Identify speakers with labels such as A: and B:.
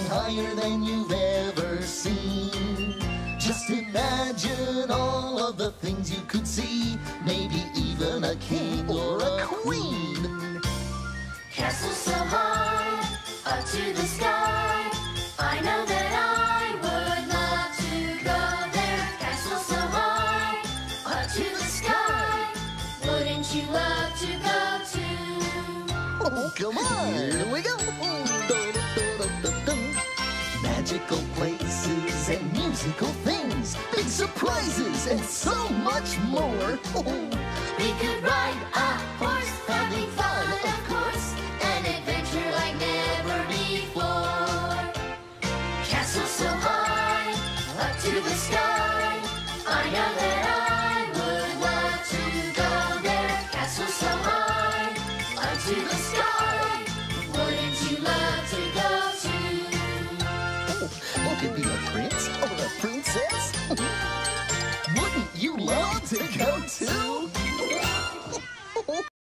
A: flying higher than you've ever seen. Just imagine all of the things you could see, maybe even a king or a queen.
B: Castle so high, up to the sky, I know that I would love to go there. Castle so high, up to the sky, wouldn't you love to go too?
A: Oh, come on, here we go. Magical places and musical things, big surprises and so much more.
B: We could ride a horse, having fun, of course, an adventure like never before. Castle so high, up to the sky, I know that I would love to go there. Castle so high, up to the sky, wouldn't you love to go too?
A: Oh, to be a prince or a princess? Wouldn't you love to go too?